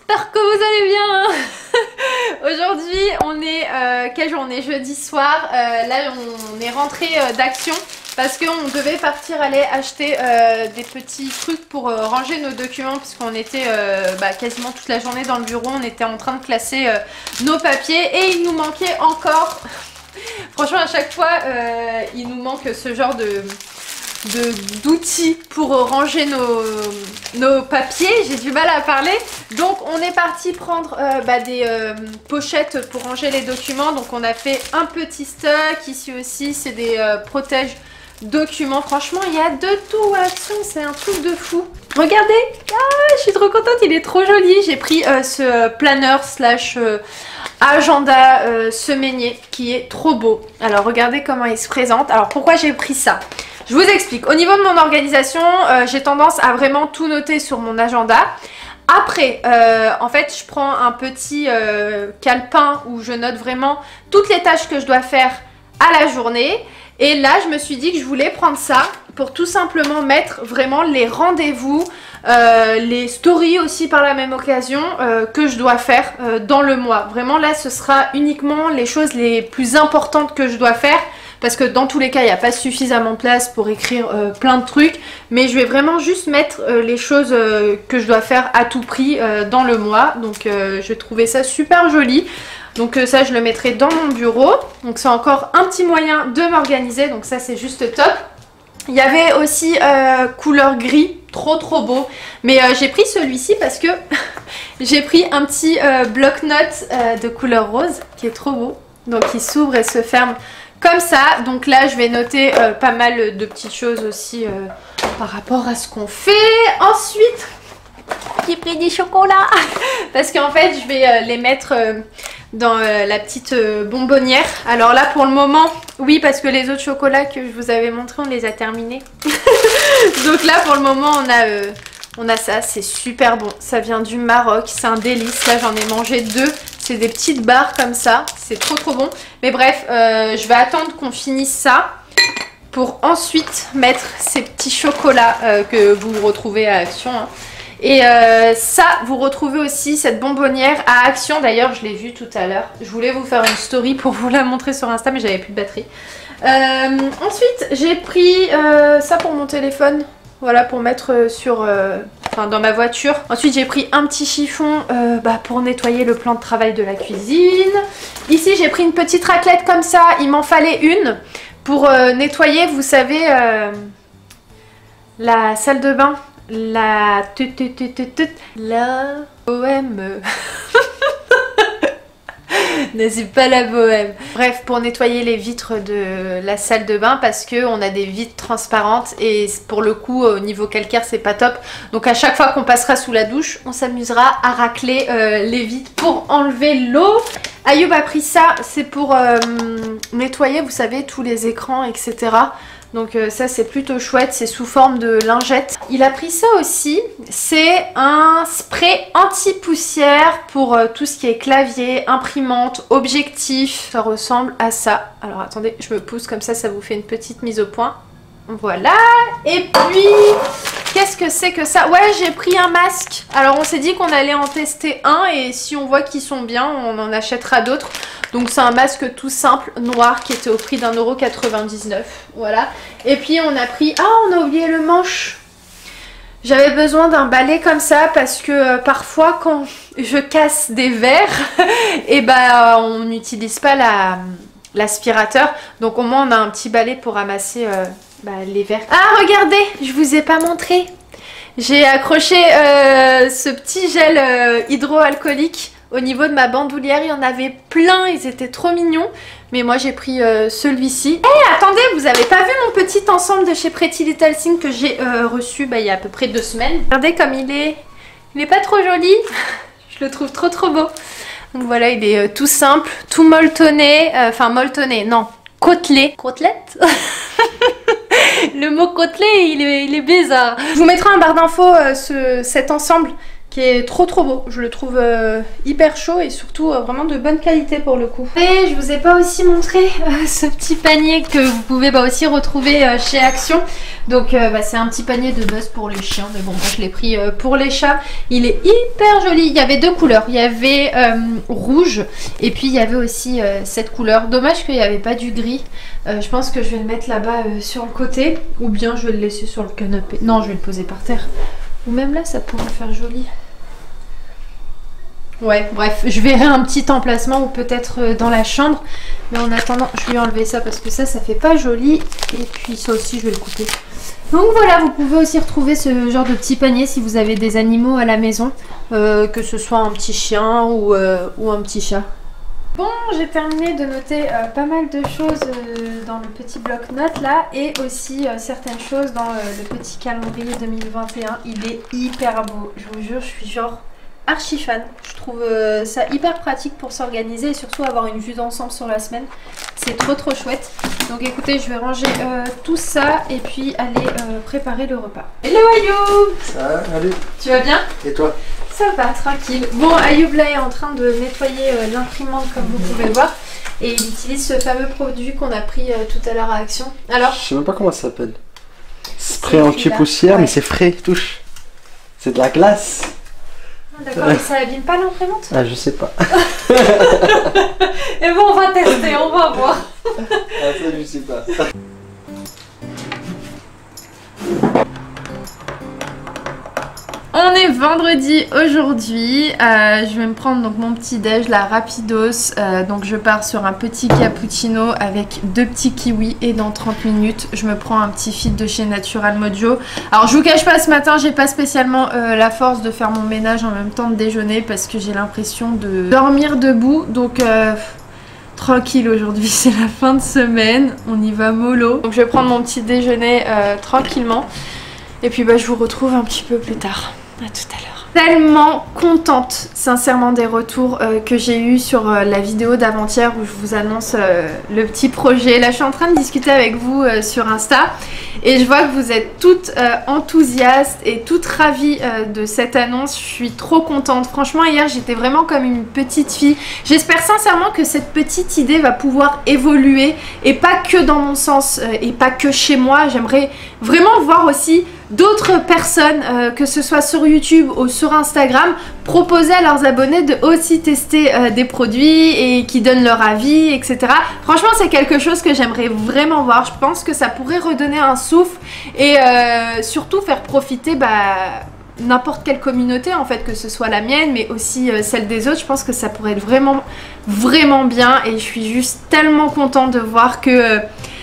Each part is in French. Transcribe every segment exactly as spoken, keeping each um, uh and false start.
j'espère que vous allez bien. Aujourd'hui on est, euh, quelle journée? Jeudi soir, euh, là on est rentré euh, d'Action parce qu'on devait partir aller acheter euh, des petits trucs pour euh, ranger nos documents puisqu'on était euh, bah, quasiment toute la journée dans le bureau, on était en train de classer euh, nos papiers et il nous manquait encore, franchement à chaque fois euh, il nous manque ce genre de... d'outils pour ranger nos, nos papiers, j'ai du mal à parler. Donc on est parti prendre euh, bah, des euh, pochettes pour ranger les documents. Donc on a fait un petit stock, ici aussi c'est des euh, protèges documents. Franchement il y a de tout à Action, c'est un truc de fou. Regardez, ah, je suis trop contente, il est trop joli. J'ai pris euh, ce planeur slash euh, agenda euh, semainier qui est trop beau. Alors regardez comment il se présente. Alors pourquoi j'ai pris ça? Je vous explique. Au niveau de mon organisation, euh, j'ai tendance à vraiment tout noter sur mon agenda. Après, euh, en fait, je prends un petit euh, calepin où je note vraiment toutes les tâches que je dois faire à la journée. Et là, je me suis dit que je voulais prendre ça pour tout simplement mettre vraiment les rendez-vous, euh, les stories aussi par la même occasion euh, que je dois faire euh, dans le mois. Vraiment, là, ce sera uniquement les choses les plus importantes que je dois faire. Parce que dans tous les cas, il n'y a pas suffisamment de place pour écrire euh, plein de trucs. Mais je vais vraiment juste mettre euh, les choses euh, que je dois faire à tout prix euh, dans le mois. Donc euh, je vais trouver ça super joli. Donc euh, ça, je le mettrai dans mon bureau. Donc c'est encore un petit moyen de m'organiser. Donc ça, c'est juste top. Il y avait aussi euh, couleur gris, trop trop beau. Mais euh, j'ai pris celui-ci parce que j'ai pris un petit euh, bloc-notes euh, de couleur rose qui est trop beau. Donc il s'ouvre et se ferme comme ça. Donc là je vais noter euh, pas mal de petites choses aussi euh, par rapport à ce qu'on fait. Ensuite j'ai pris des chocolats parce qu'en fait je vais euh, les mettre euh, dans euh, la petite euh, bonbonnière. Alors là pour le moment oui, parce que les autres chocolats que je vous avais montré on les a terminés. Donc là pour le moment on a euh, on a ça, c'est super bon, ça vient du Maroc, c'est un délice. Là j'en ai mangé deux, c'est des petites barres comme ça, c'est trop trop bon. Mais bref, euh, je vais attendre qu'on finisse ça pour ensuite mettre ces petits chocolats euh, que vous retrouvez à Action, hein. Et euh, ça, vous retrouvez aussi cette bonbonnière à Action. D'ailleurs, je l'ai vue tout à l'heure. Je voulais vous faire une story pour vous la montrer sur Insta, mais j'avais plus de batterie. Euh, ensuite, j'ai pris euh, ça pour mon téléphone. Voilà, pour mettre sur, euh, enfin, dans ma voiture. Ensuite, j'ai pris un petit chiffon euh, bah, pour nettoyer le plan de travail de la cuisine. Ici, j'ai pris une petite raclette comme ça. Il m'en fallait une pour euh, nettoyer, vous savez, euh, la salle de bain. La... Tut, tut, tut, tut, tut, la bohème. N'est-ce pas la bohème? Bref, pour nettoyer les vitres de la salle de bain parce que on a des vitres transparentes et pour le coup au niveau calcaire c'est pas top. Donc à chaque fois qu'on passera sous la douche, on s'amusera à racler euh, les vitres pour enlever l'eau. Ayoub a pris ça, c'est pour euh, nettoyer, vous savez, tous les écrans, et cetera. Donc euh, ça c'est plutôt chouette, c'est sous forme de lingette. Il a pris ça aussi, c'est un spray anti-poussière pour euh, tout ce qui est clavier, imprimante, objectif. Ça ressemble à ça. Alors attendez, je me pousse comme ça, ça vous fait une petite mise au point. Voilà. Et puis, qu'est-ce que c'est que ça? Ouais, j'ai pris un masque. Alors on s'est dit qu'on allait en tester un et si on voit qu'ils sont bien, on en achètera d'autres. Donc c'est un masque tout simple, noir, qui était au prix d'un euro quatre-vingt-dix-neuf. Voilà. Et puis on a pris... Ah, on a oublié le manche. J'avais besoin d'un balai comme ça parce que euh, parfois quand je casse des verres, et bah on n'utilise pas la l'aspirateur. Donc au moins on a un petit balai pour ramasser euh, bah, les verres. Ah, regardez, je vous ai pas montré. J'ai accroché euh, ce petit gel euh, hydroalcoolique au niveau de ma bandoulière. Il y en avait plein, ils étaient trop mignons. Mais moi j'ai pris euh, celui-ci. Eh, hey, attendez, vous avez pas vu mon petit ensemble de chez Pretty Little Thing que j'ai euh, reçu bah, il y a à peu près deux semaines. Regardez comme il est. Il est pas trop joli. Je le trouve trop trop beau. Donc voilà, il est euh, tout simple, tout molletonné. Enfin euh, molletonné, non, côtelé. Côtelette. Le mot côtelé, il est, il est bizarre. Je vous mettrai un barre d'infos, euh, ce, cet ensemble qui est trop trop beau. Je le trouve euh, hyper chaud et surtout euh, vraiment de bonne qualité pour le coup. Et je vous ai pas aussi montré euh, ce petit panier que vous pouvez bah, aussi retrouver euh, chez Action. Donc euh, bah, c'est un petit panier de buzz pour les chiens, mais bon moi je l'ai pris euh, pour les chats. Il est hyper joli. Il y avait deux couleurs, il y avait euh, rouge et puis il y avait aussi euh, cette couleur. Dommage qu'il n'y avait pas du gris. Euh, je pense que je vais le mettre là-bas euh, sur le côté ou bien je vais le laisser sur le canapé. Non, je vais le poser par terre. Ou même là ça pourrait faire joli. Ouais, bref, je verrai un petit emplacement ou peut-être dans la chambre. Mais en attendant, je vais enlever ça parce que ça, ça fait pas joli. Et puis ça aussi, je vais le couper. Donc voilà, vous pouvez aussi retrouver ce genre de petit panier si vous avez des animaux à la maison. Euh, que ce soit un petit chien ou, euh, ou un petit chat. Bon, j'ai terminé de noter euh, pas mal de choses euh, dans le petit bloc-notes là. Et aussi euh, certaines choses dans euh, le petit calendrier deux mille vingt et un. Il est hyper beau, je vous jure, je suis genre... archi fan. Je trouve euh, ça hyper pratique pour s'organiser et surtout avoir une vue d'ensemble sur la semaine. C'est trop trop chouette. Donc écoutez, je vais ranger euh, tout ça et puis aller euh, préparer le repas. Hello Ayoub! Ça va, allez. Tu vas bien? Et toi? Ça va, tranquille. Bon, Ayoub là est en train de nettoyer euh, l'imprimante comme vous pouvez le voir. Et il utilise ce fameux produit qu'on a pris euh, tout à l'heure à Action. Alors? Je sais même pas comment ça s'appelle. Spray anti-poussière, ouais. Mais c'est frais, touche. C'est de la glace. D'accord, mais ça abîme pas l'imprimante? Ah, je sais pas. Et bon, on va tester, on va voir. Ah, ça, je sais pas. On est vendredi aujourd'hui, euh, je vais me prendre donc mon petit déj, la rapidos, euh, donc je pars sur un petit cappuccino avec deux petits kiwis et dans trente minutes je me prends un petit feed de chez Natural Mojo. Alors je vous cache pas, ce matin j'ai pas spécialement euh, la force de faire mon ménage en même temps de déjeuner parce que j'ai l'impression de dormir debout, donc euh, tranquille aujourd'hui, c'est la fin de semaine, on y va mollo. Donc je vais prendre mon petit déjeuner euh, tranquillement et puis bah, je vous retrouve un petit peu plus tard. À tout à l'heure. Tellement contente sincèrement des retours euh, que j'ai eu sur euh, la vidéo d'avant-hier où je vous annonce euh, le petit projet. Là je suis en train de discuter avec vous euh, sur Insta et je vois que vous êtes toutes euh, enthousiastes et toutes ravies euh, de cette annonce. Je suis trop contente. Franchement hier j'étais vraiment comme une petite fille. J'espère sincèrement que cette petite idée va pouvoir évoluer et pas que dans mon sens euh, et pas que chez moi. J'aimerais vraiment voir aussi d'autres personnes, euh, que ce soit sur YouTube ou sur Instagram, proposer à leurs abonnés de aussi tester euh, des produits et qui donnent leur avis, et cetera. Franchement, c'est quelque chose que j'aimerais vraiment voir. Je pense que ça pourrait redonner un souffle et euh, surtout faire profiter bah, n'importe quelle communauté, en fait, que ce soit la mienne, mais aussi euh, celle des autres. Je pense que ça pourrait être vraiment, vraiment bien et je suis juste tellement contente de voir que... Euh,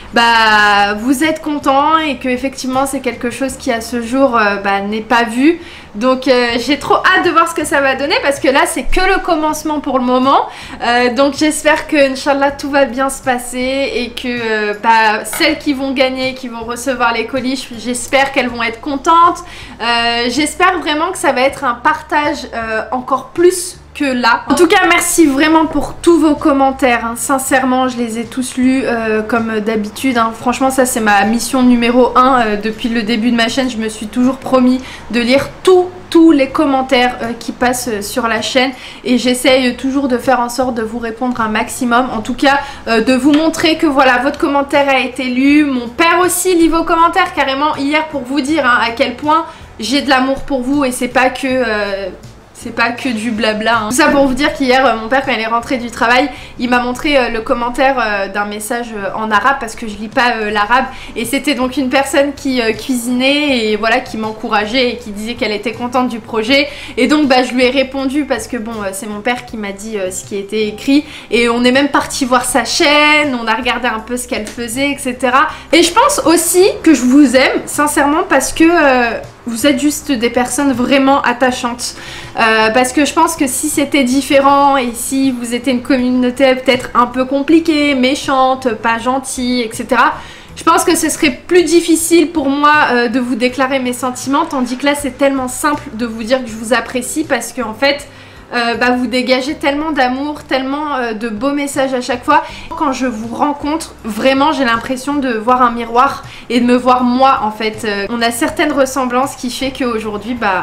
bah vous êtes content et que effectivement c'est quelque chose qui à ce jour euh, bah, n'est pas vu. Donc euh, j'ai trop hâte de voir ce que ça va donner parce que là c'est que le commencement pour le moment. Euh, donc j'espère que Inch'Allah tout va bien se passer et que euh, bah, celles qui vont gagner, qui vont recevoir les colis, j'espère qu'elles vont être contentes. Euh, j'espère vraiment que ça va être un partage euh, encore plus que là. En tout cas, merci vraiment pour tous vos commentaires. Hein. Sincèrement, je les ai tous lus euh, comme d'habitude. Hein. Franchement, ça c'est ma mission numéro un euh, depuis le début de ma chaîne. Je me suis toujours promis de lire tout tous les commentaires euh, qui passent euh, sur la chaîne et j'essaye toujours de faire en sorte de vous répondre un maximum, en tout cas euh, de vous montrer que voilà, votre commentaire a été lu. Mon père aussi lit vos commentaires carrément hier pour vous dire hein, à quel point j'ai de l'amour pour vous et c'est pas que... Euh, c'est pas que du blabla. Hein. Tout ça pour vous dire qu'hier, euh, mon père, quand il est rentré du travail, il m'a montré euh, le commentaire euh, d'un message euh, en arabe parce que je lis pas euh, l'arabe. Et c'était donc une personne qui euh, cuisinait et voilà, qui m'encourageait et qui disait qu'elle était contente du projet. Et donc, bah, je lui ai répondu parce que bon, euh, c'est mon père qui m'a dit euh, ce qui était écrit. Et on est même parti voir sa chaîne, on a regardé un peu ce qu'elle faisait, et cetera. Et je pense aussi que je vous aime, sincèrement, parce que... Euh, vous êtes juste des personnes vraiment attachantes. Euh, parce que je pense que si c'était différent et si vous étiez une communauté peut-être un peu compliquée, méchante, pas gentille, et cetera. Je pense que ce serait plus difficile pour moi euh, de vous déclarer mes sentiments. Tandis que là, c'est tellement simple de vous dire que je vous apprécie parce qu'en fait... Euh, bah, vous dégagez tellement d'amour, tellement euh, de beaux messages à chaque fois. Quand je vous rencontre, vraiment j'ai l'impression de voir un miroir et de me voir moi en fait. Euh, on a certaines ressemblances qui fait qu'aujourd'hui bah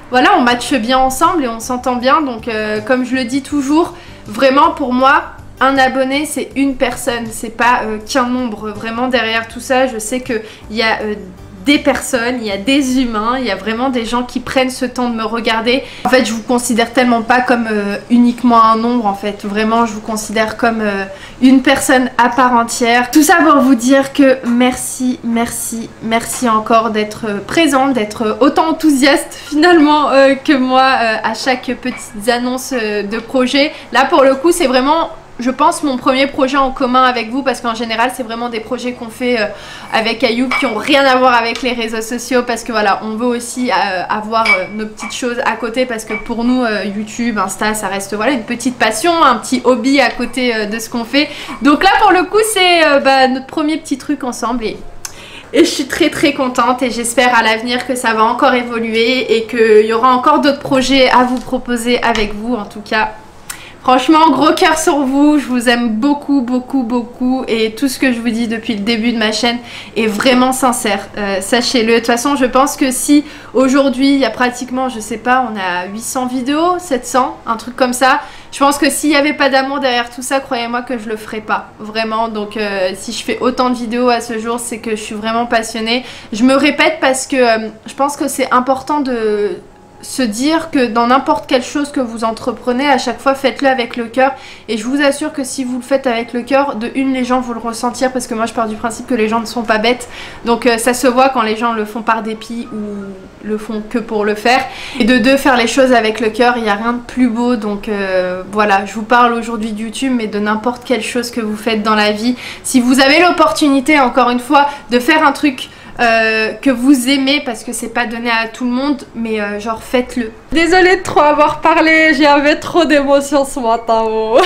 voilà, on matche bien ensemble et on s'entend bien. Donc euh, comme je le dis toujours, vraiment pour moi, un abonné c'est une personne, c'est pas euh, qu'un nombre. Vraiment derrière tout ça, je sais qu'il y a euh, des personnes, il y a des humains, il y a vraiment des gens qui prennent ce temps de me regarder. En fait, je vous considère tellement pas comme euh, uniquement un nombre, en fait. Vraiment, je vous considère comme euh, une personne à part entière. Tout ça pour vous dire que merci, merci, merci encore d'être présente, d'être autant enthousiaste finalement euh, que moi euh, à chaque petite annonce euh, de projet. Là, pour le coup, c'est vraiment... je pense mon premier projet en commun avec vous, parce qu'en général c'est vraiment des projets qu'on fait euh, avec Ayoub qui ont rien à voir avec les réseaux sociaux, parce que voilà, on veut aussi euh, avoir euh, nos petites choses à côté, parce que pour nous euh, YouTube, Insta, ça reste voilà une petite passion, un petit hobby à côté euh, de ce qu'on fait. Donc là pour le coup c'est euh, bah, notre premier petit truc ensemble, et Et je suis très très contente, et j'espère à l'avenir que ça va encore évoluer et qu'il y aura encore d'autres projets à vous proposer avec vous. En tout cas, franchement, gros cœur sur vous, je vous aime beaucoup, beaucoup, beaucoup, et tout ce que je vous dis depuis le début de ma chaîne est vraiment sincère, euh, sachez-le. De toute façon, je pense que si aujourd'hui, il y a pratiquement, je sais pas, on a huit cents vidéos, sept cents, un truc comme ça, je pense que s'il n'y avait pas d'amour derrière tout ça, croyez-moi que je le ferais pas, vraiment. Donc euh, si je fais autant de vidéos à ce jour, c'est que je suis vraiment passionnée. Je me répète parce que euh, je pense que c'est important de... se dire que dans n'importe quelle chose que vous entreprenez, à chaque fois faites-le avec le cœur, et je vous assure que si vous le faites avec le cœur, de une, les gens vont le ressentir, parce que moi je pars du principe que les gens ne sont pas bêtes, donc euh, ça se voit quand les gens le font par dépit ou le font que pour le faire, et de deux, faire les choses avec le cœur, il n'y a rien de plus beau. Donc euh, voilà, je vous parle aujourd'hui de YouTube, mais de n'importe quelle chose que vous faites dans la vie, si vous avez l'opportunité, encore une fois, de faire un truc Euh, que vous aimez, parce que c'est pas donné à tout le monde, mais euh, genre faites-le. Désolée de trop avoir parlé, j'avais trop d'émotions ce matin. Oh.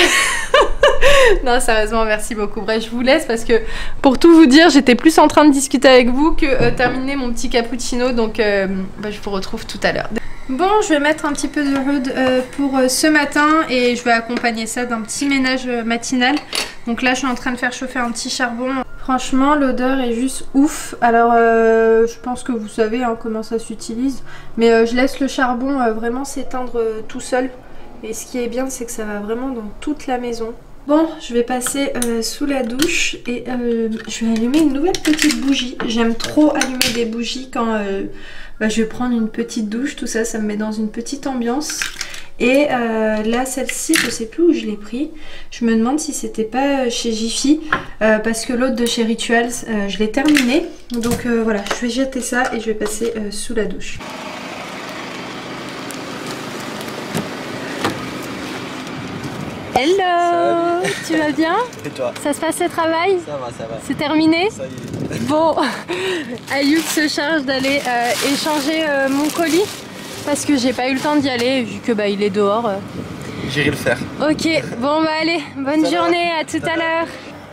Non, sérieusement, merci beaucoup. Bref, je vous laisse parce que pour tout vous dire, j'étais plus en train de discuter avec vous que euh, terminer mon petit cappuccino, donc euh, bah, je vous retrouve tout à l'heure. Bon, je vais mettre un petit peu de rude euh, pour euh, ce matin, et je vais accompagner ça d'un petit ménage euh, matinal. Donc là, je suis en train de faire chauffer un petit charbon. Franchement, l'odeur est juste ouf. Alors, euh, je pense que vous savez hein, comment ça s'utilise. Mais euh, je laisse le charbon euh, vraiment s'éteindre euh, tout seul. Et ce qui est bien, c'est que ça va vraiment dans toute la maison. Bon, je vais passer euh, sous la douche et euh, je vais allumer une nouvelle petite bougie. J'aime trop allumer des bougies quand euh, bah, je vais prendre une petite douche. Tout ça, ça me met dans une petite ambiance. Et euh, là, celle-ci, je sais plus où je l'ai pris. Je me demande si c'était pas chez Jiffy, euh, parce que l'autre de chez Rituals, euh, je l'ai terminé. Donc euh, voilà, je vais jeter ça et je vais passer euh, sous la douche. Hello. Salut. Tu vas bien? Et toi? Ça se passe le travail? Ça va, ça va. C'est terminé? Ça y est. Bon, Ayoub se charge d'aller euh, échanger euh, mon colis, parce que j'ai pas eu le temps d'y aller vu que bah il est dehors. euh. J'irai le faire. Ok, bon bah allez, bonne Ça journée, va. à tout Ça à va. l'heure.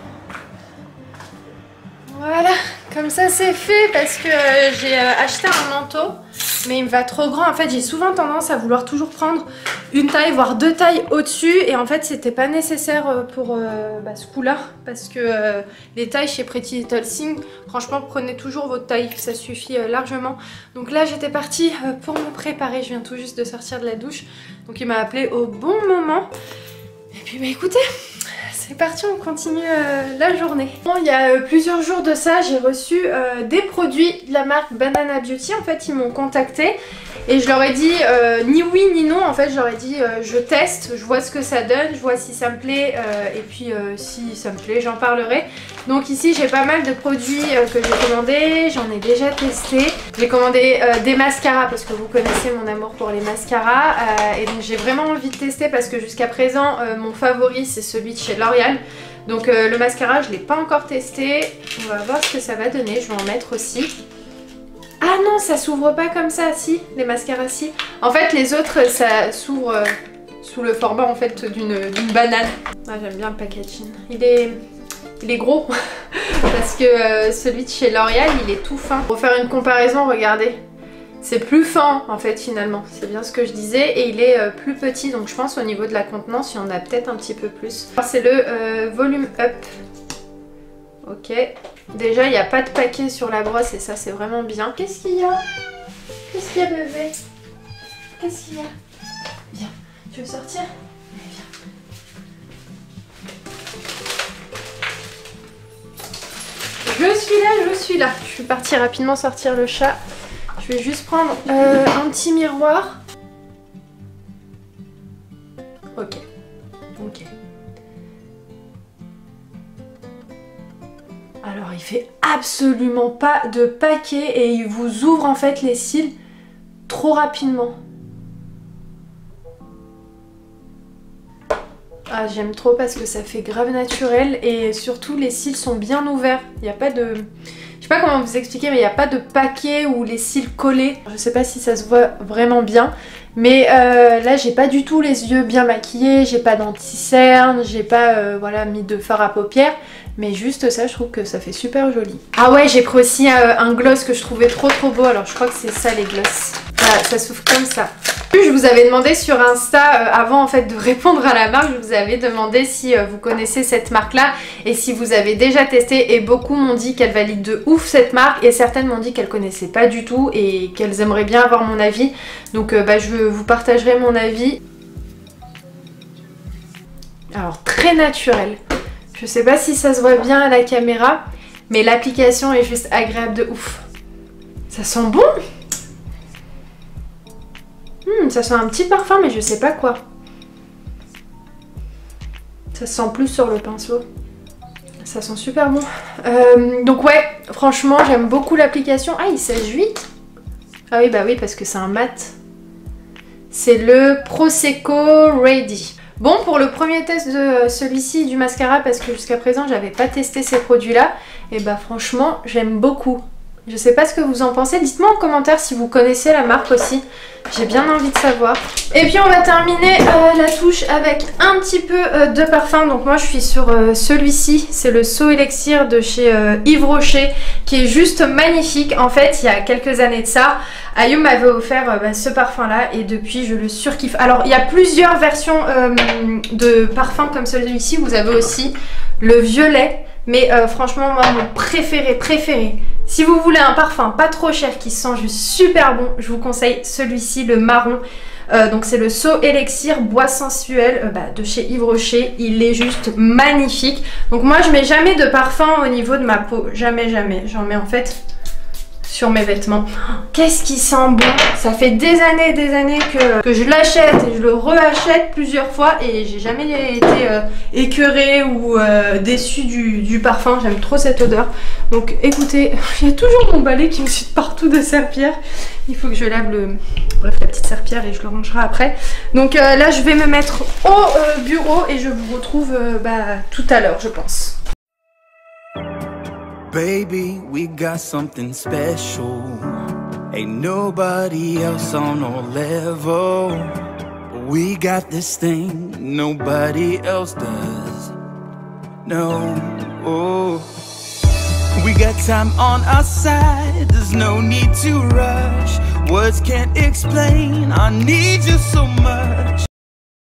Voilà, comme ça c'est fait, parce que euh, j'ai euh, acheté un manteau, mais il me va trop grand. En fait, j'ai souvent tendance à vouloir toujours prendre une taille, voire deux tailles au-dessus, et en fait c'était pas nécessaire euh, pour euh, bah, ce coup-là, parce que euh, les tailles chez Pretty Little Thing, franchement prenez toujours votre taille, ça suffit euh, largement. Donc là j'étais partie euh, pour me préparer, je viens tout juste de sortir de la douche, donc il m'a appelé au bon moment. Et puis bah écoutez, c'est parti, on continue euh, la journée. Bon, il y a euh, plusieurs jours de ça, j'ai reçu euh, des produits de la marque Banana Beauty. En fait, ils m'ont contacté et je leur ai dit euh, ni oui ni non. En fait, je leur ai dit euh, je teste, je vois ce que ça donne, je vois si ça me plaît euh, et puis euh, si ça me plaît, j'en parlerai. Donc ici, j'ai pas mal de produits euh, que j'ai commandés, j'en ai déjà testé. J'ai commandé euh, des mascaras parce que vous connaissez mon amour pour les mascaras euh, et donc j'ai vraiment envie de tester parce que jusqu'à présent, euh, mon favori c'est celui de chez L'Oréal. Donc euh, le mascara je l'ai pas encore testé, on va voir ce que ça va donner, je vais en mettre aussi. Ah non, ça s'ouvre pas comme ça, si, les mascaras si. En fait les autres ça s'ouvre euh, sous le format en fait d'une d'une banane. Ah, j'aime bien le packaging, il est, il est gros parce que euh, celui de chez L'Oréal il est tout fin. Pour faire une comparaison, regardez. C'est plus fin en fait finalement, c'est bien ce que je disais, et il est euh, plus petit, donc je pense au niveau de la contenance il y en a peut-être un petit peu plus. C'est le euh, Volume Up. Ok, déjà il n'y a pas de paquet sur la brosse et ça c'est vraiment bien. Qu'est-ce qu'il y a? Qu'est-ce qu'il y a bébé? qu'est-ce qu'il y a? Viens, tu veux sortir? Viens. Je suis là, je suis là. Je suis partie rapidement sortir le chat. Je vais juste prendre euh, un petit miroir. Ok. Ok. Alors il fait absolument pas de paquet et il vous ouvre en fait les cils trop rapidement. Ah, j'aime trop parce que ça fait grave naturel et surtout les cils sont bien ouverts. Il n'y a pas de... Je sais pas comment vous expliquer, mais il n'y a pas de paquet ou les cils collés. Je sais pas si ça se voit vraiment bien. Mais euh, là j'ai pas du tout les yeux bien maquillés, j'ai pas d'anti-cerne, j'ai pas euh, voilà, mis de fard à paupières. Mais juste ça, je trouve que ça fait super joli. Ah ouais, j'ai pris aussi euh, un gloss que je trouvais trop trop beau. Alors je crois que c'est ça les gloss. Voilà, ça s'ouvre comme ça. Je vous avais demandé sur Insta, euh, avant en fait de répondre à la marque, je vous avais demandé si euh, vous connaissez cette marque là et si vous avez déjà testé, et beaucoup m'ont dit qu'elle valide de ouf cette marque et certaines m'ont dit qu'elles connaissaient pas du tout et qu'elles aimeraient bien avoir mon avis. Donc euh, bah, je vous partagerai mon avis. Alors très naturel. Je sais pas si ça se voit bien à la caméra, mais l'application est juste agréable de ouf. Ça sent bon. Hmm, ça sent un petit parfum, mais je sais pas quoi. Ça sent plus sur le pinceau. Ça sent super bon. Euh, donc ouais, franchement, j'aime beaucoup l'application. Ah, il sèche vite. Ah oui, bah oui, parce que c'est un mat. C'est le Prosecco Ready. Bon, pour le premier test de celui-ci du mascara, parce que jusqu'à présent, j'avais pas testé ces produits-là, et bah franchement, j'aime beaucoup. Je sais pas ce que vous en pensez, dites-moi en commentaire si vous connaissez la marque aussi, j'ai bien envie de savoir. Et puis on va terminer euh, la touche avec un petit peu euh, de parfum. Donc moi je suis sur euh, celui-ci, c'est le So Elixir de chez euh, Yves Rocher, qui est juste magnifique. En fait il y a quelques années de ça, Ayou m'avait offert euh, bah, ce parfum là et depuis je le surkiffe. Alors il y a plusieurs versions euh, de parfums comme celui-ci, vous avez aussi le violet. Mais euh, franchement moi mon préféré préféré, si vous voulez un parfum pas trop cher qui sent juste super bon, je vous conseille celui-ci, le marron. euh, Donc c'est le So Elixir Bois Sensuel euh, bah, de chez Yves Rocher. Il est juste magnifique. Donc moi je mets jamais de parfum au niveau de ma peau, jamais jamais. J'en mets en fait sur mes vêtements. Qu'est-ce qui sent bon! Ça fait des années et des années que, que je l'achète et je le re-achète plusieurs fois et j'ai jamais été euh, écœurée ou euh, déçue du, du parfum. J'aime trop cette odeur. Donc écoutez, il y a toujours mon balai qui me suit partout de serpillère. Il faut que je lave le... Bref, la petite serpillère et je le rangerai après. Donc euh, là, je vais me mettre au euh, bureau et je vous retrouve euh, bah, tout à l'heure, je pense. Baby, we got something special. Ain't nobody else on our level. We got this thing nobody else does. No, oh. We got time on our side, there's no need to rush. Words can't explain, I need you so much.